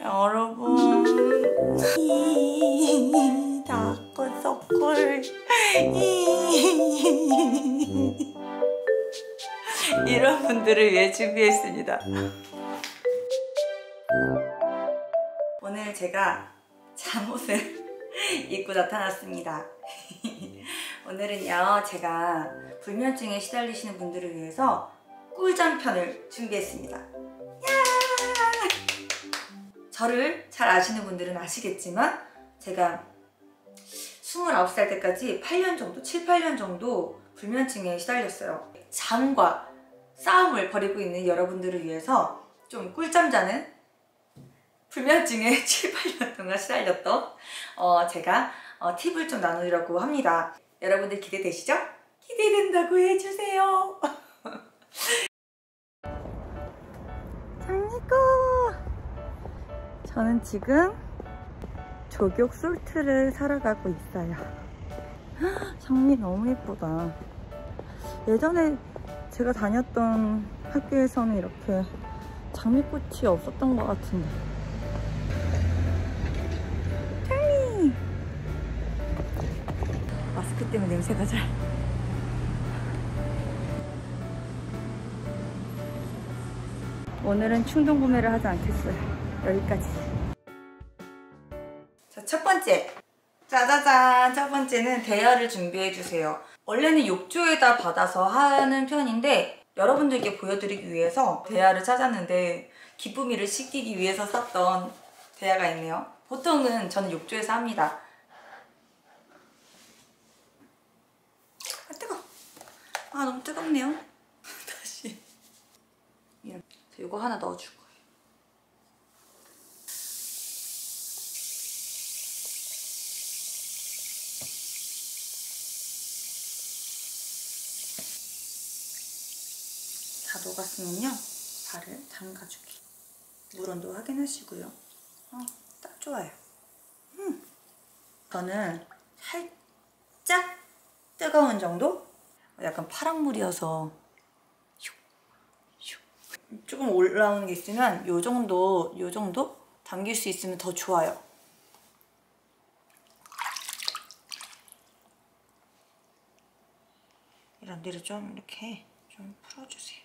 여러분 다크서클 이런 분들을 위해 준비했습니다. 오늘 제가 잠옷을 입고 나타났습니다. 오늘은요, 제가 불면증에 시달리시는 분들을 위해서 꿀잠 편을 준비했습니다. 저를 잘 아시는 분들은 아시겠지만 제가 29살 때까지 8년 정도, 7, 8년 정도 불면증에 시달렸어요. 잠과 싸움을 벌이고 있는 여러분들을 위해서 좀 꿀잠 자는 불면증에 7, 8년 동안 시달렸던 제가 팁을 좀 나누려고 합니다. 여러분들 기대되시죠? 기대된다고 해주세요. 장미꽃! 저는 지금 조격 솔트를 사러 가고 있어요. 장미 너무 예쁘다. 예전에 제가 다녔던 학교에서는 이렇게 장미꽃이 없었던 것 같은데. 장미! 마스크 때문에 냄새가 잘. 오늘은 충동 구매를 하지 않겠어요. 여기까지. 자, 첫 번째. 짜자잔! 첫 번째는 대야를 준비해주세요. 원래는 욕조에다 받아서 하는 편인데 여러분들께 보여드리기 위해서 대야를 찾았는데 기쁨이를 시키기 위해서 샀던 대야가 있네요. 보통은 저는 욕조에서 합니다. 아, 뜨거워. 아, 너무 뜨겁네요. 다시. 이거 하나 넣어줄 거예요. 다 녹았으면요, 발을 담가주기. 물 온도 확인하시고요. 딱 좋아요. 저는 살짝 뜨거운 정도? 약간 파란물이어서 조금 올라오는 게 있으면 요 정도 담길 수 있으면 더 좋아요. 이런 데를 좀 이렇게 좀 풀어주세요.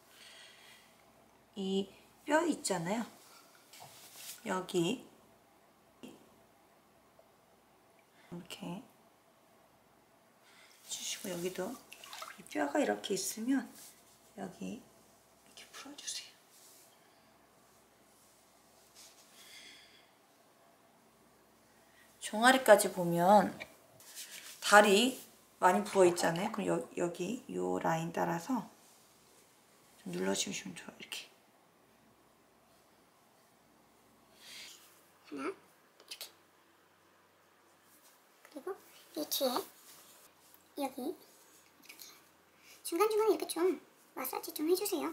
이 뼈 있잖아요. 여기 이렇게 주시고, 여기도 이 뼈가 이렇게 있으면 여기 이렇게 풀어주세요. 종아리까지 보면 다리 많이 부어 있잖아요. 그럼 여기 요 라인 따라서 좀 눌러주시면 좋아요. 이렇게. 하나, 이렇게. 그리고 이 뒤에 여기 중간중간에 이렇게 좀 마사지 좀 해주세요.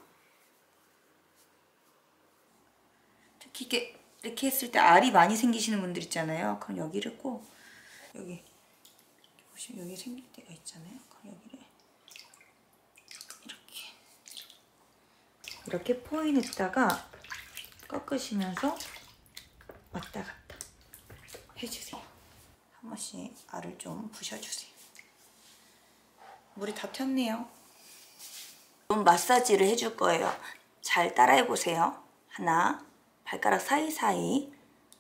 특히 이렇게 했을 때 알이 많이 생기시는 분들 있잖아요. 그럼 여기를 꼭 여기 보시면 여기 생길 때가 있잖아요. 그럼 여기를 이렇게 포인에다가 꺾으시면서 왔다 갔다 해주세요. 한 번씩 알을 좀 부셔주세요. 물이 다 튀었네요. 좀 마사지를 해줄 거예요. 잘 따라해보세요. 하나, 발가락 사이사이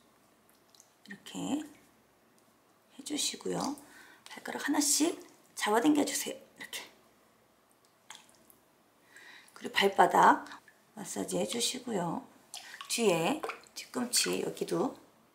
이렇게 해주시고요. 발가락 하나씩 잡아당겨주세요. 이렇게. 그리고 발바닥 마사지 해주시고요. 뒤에 뒤꿈치 여기도,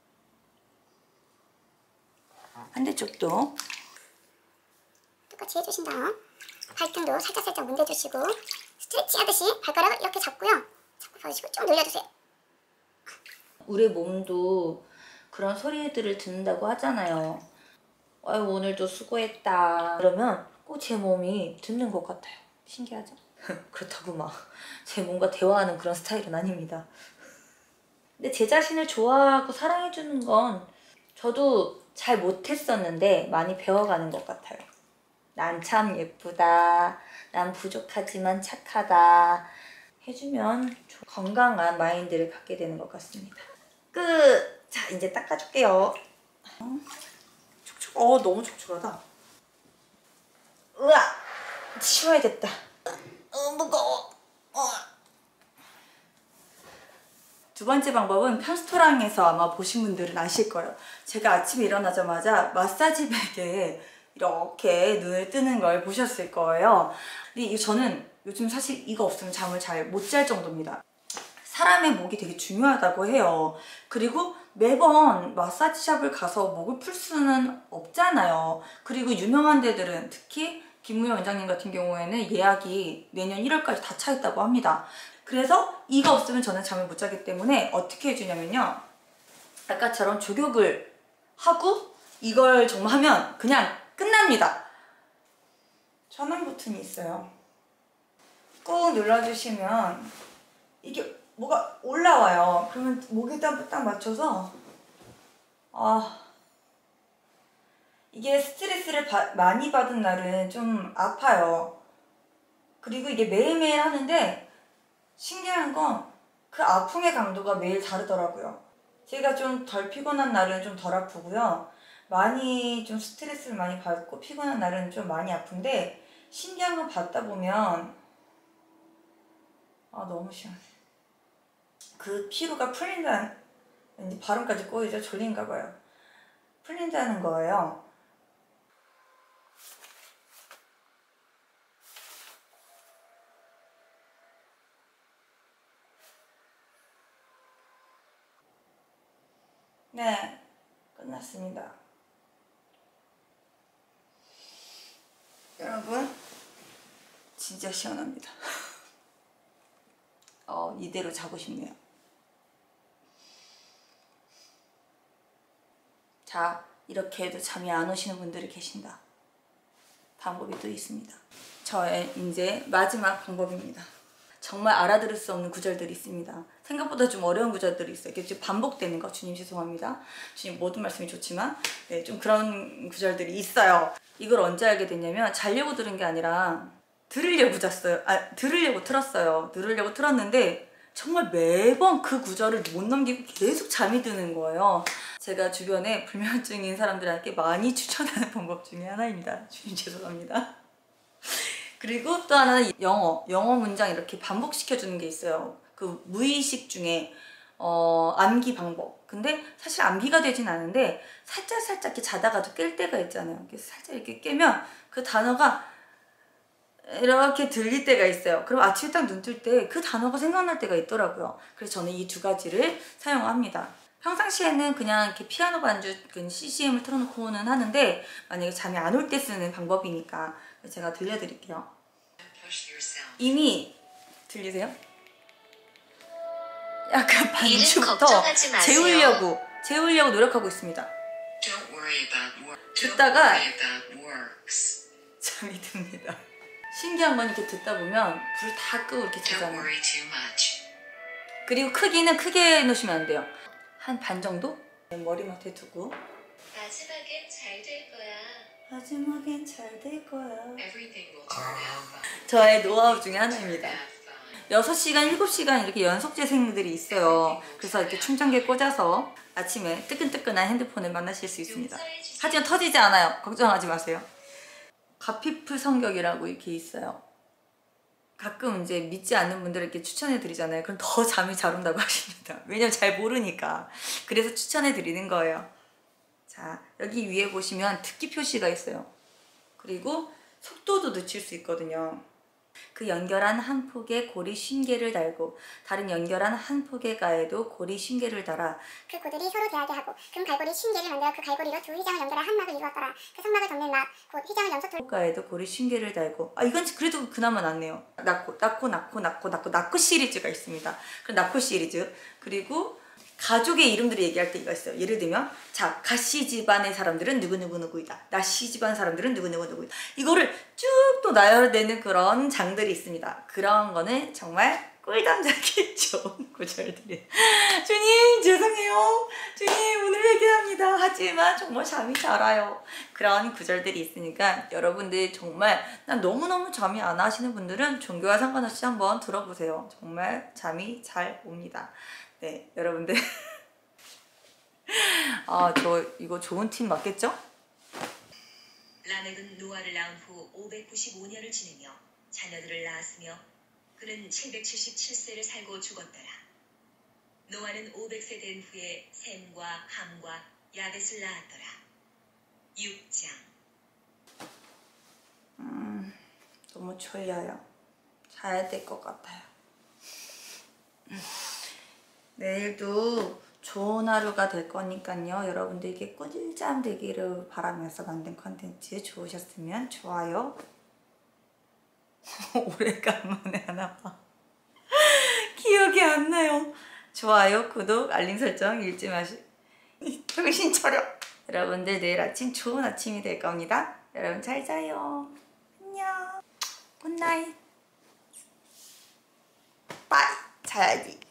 반대쪽도 똑같이 해주신 다음 발등도 살짝살짝 문대주시고 스트레치 하듯이 발가락을 이렇게 잡고요. 잡고 버리시고 쭉 늘려주세요. 우리 몸도 그런 소리들을 듣는다고 하잖아요. 아유, 오늘도 수고했다. 그러면 꼭 제 몸이 듣는 것 같아요. 신기하죠? 그렇다고 막 제 몸과 대화하는 그런 스타일은 아닙니다. 근데 제 자신을 좋아하고 사랑해주는 건 저도 잘 못했었는데 많이 배워가는 것 같아요. 난 참 예쁘다, 난 부족하지만 착하다 해주면 건강한 마인드를 갖게 되는 것 같습니다. 끝! 자, 이제 닦아줄게요. 너무 촉촉하다. 으아! 치워야겠다. 무거워. 두 번째 방법은 편스토랑에서 아마 보신 분들은 아실 거예요. 제가 아침에 일어나자마자 마사지 베개에 이렇게 눈을 뜨는 걸 보셨을 거예요. 근데 저는 요즘 사실 이거 없으면 잠을 잘 못 잘 정도입니다. 사람의 목이 되게 중요하다고 해요. 그리고 매번 마사지샵을 가서 목을 풀 수는 없잖아요. 그리고 유명한 데들은 특히 김무영 원장님 같은 경우에는 예약이 내년 1월까지 다 차 있다고 합니다. 그래서 이거 없으면 저는 잠을 못 자기 때문에 어떻게 해주냐면요. 아까처럼 조격을 하고 이걸 정말 하면 그냥 끝납니다. 전원 버튼이 있어요. 꾹 눌러주시면 이게 뭐가 올라와요. 그러면 목에다 딱 맞춰서 이게 스트레스를 많이 받은 날은 좀 아파요. 그리고 이게 매일매일 하는데 신기한 건 그 아픔의 강도가 매일 다르더라고요. 제가 좀 덜 피곤한 날은 좀 덜 아프고요. 많이 좀 스트레스를 많이 받고 피곤한 날은 좀 많이 아픈데 신기한 건 받다 보면 너무 시원해. 그 피로가 풀린다는, 왠지 발음까지 꼬이죠? 졸린가 봐요. 풀린다는 거예요. 네, 끝났습니다. 여러분, 진짜 시원합니다. 이대로 자고 싶네요. 자, 이렇게 해도 잠이 안 오시는 분들이 계신다. 방법이 또 있습니다. 저의 이제 마지막 방법입니다. 정말 알아들을 수 없는 구절들이 있습니다. 생각보다 좀 어려운 구절들이 있어요. 이게 반복되는 거. 주님 죄송합니다. 주님 모든 말씀이 좋지만 네, 좀 그런 구절들이 있어요. 이걸 언제 알게 됐냐면 자려고 들은 게 아니라 들으려고 잤어요. 들으려고 틀었어요. 들으려고 틀었는데 정말 매번 그 구절을 못 넘기고 계속 잠이 드는 거예요. 제가 주변에 불면증인 사람들에게 많이 추천하는 방법 중에 하나입니다. 주님 죄송합니다. 그리고 또 하나는 영어 문장 이렇게 반복시켜주는 게 있어요. 그 무의식 중에 암기 방법. 근데 사실 암기가 되진 않은데 살짝 이렇게 자다가도 깰 때가 있잖아요. 그래서 살짝 이렇게 깨면 그 단어가 이렇게 들릴 때가 있어요. 그럼 아침에 딱 눈 뜰 때 그 단어가 생각날 때가 있더라고요. 그래서 저는 이 두 가지를 사용합니다. 평상시에는 그냥 이렇게 피아노 반주 CCM을 틀어놓고는 하는데 만약에 잠이 안 올 때 쓰는 방법이니까 제가 들려드릴게요. 이미 들리세요? 약간 반주부터 재우려고 노력하고 있습니다. 듣다가 잠이 듭니다. 신기한 건 이렇게 듣다 보면 불 다 끄고 이렇게 자잖아요. 그리고 크기는 크게 해놓으시면 안 돼요. 한 반 정도? 머리맡에 두고 마지막엔 잘 될 거야. 마지막엔 잘 될 거야. 저의 노하우 중에 하나입니다. 6시간, 7시간 이렇게 연속 재생들이 있어요. 그래서 이렇게 충전기에 꽂아서 아침에 뜨끈뜨끈한 핸드폰을 만나실 수 있습니다. 하지만 터지지 않아요. 걱정하지 마세요. 가피풀 성격이라고 이렇게 있어요. 가끔 이제 믿지 않는 분들에게 추천해 드리잖아요. 그럼 더 잠이 잘 온다고 하십니다. 왜냐면 잘 모르니까. 그래서 추천해 드리는 거예요. 자, 여기 위에 보시면 듣기 표시가 있어요. 그리고 속도도 늦출 수 있거든요. 그 연결한 한 폭에 고리 50개를 달고 다른 연결한 한 폭의 가에도 고리 50개를 달아 그 고들이 서로 대하게 하고 금 갈고리 50개를 만들어 그 갈고리로 두 휘장을 연결한 한 막을 이루었더라. 그 성막을 덮는 막 곧 휘장을 연속 돌 가에도 고리 50개를 달고 이건 그래도 그나마 낫네요. 낳고 시리즈가 있습니다. 그 낳고 시리즈. 그리고 가족의 이름들을 얘기할 때가 있어요. 예를 들면 자, 가씨 집안의 사람들은 누구누구누구이다. 나씨 집안 사람들은 누구누구누구이다. 이거를 쭉 또 나열되는 그런 장들이 있습니다. 그런 거는 정말 꿀잠 자기 좋은 구절들이. 주님 죄송해요. 주님 오늘 회개합니다. 하지만 정말 잠이 잘 와요. 그런 구절들이 있으니까 여러분들 정말 난 너무너무 잠이 안 하시는 분들은 종교와 상관없이 한번 들어보세요. 정말 잠이 잘 옵니다. 네, 여러분들 아, 저 이거 좋은 팀 맞겠죠? 라멕은 노아를 낳은 후 595년을 지내며 자녀들을 낳았으며 그는 777세를 살고 죽었더라. 노아는 500세 된 후에 셈과 함과 야벳을 낳았더라. 6장. 너무 졸려요. 자야 될 것 같아요. 내일도 좋은 하루가 될 거니까요. 여러분들께 꿀잠 되기를 바라면서 만든 컨텐츠 좋으셨으면 좋아요. 오래간만에 하나 봐. 기억이 안 나요. 좋아요, 구독, 알림 설정 잊지 마시. 정신 차려. 여러분들 내일 아침 좋은 아침이 될 겁니다. 여러분 잘 자요. 안녕. 굿나잇. 빠이. 자야지.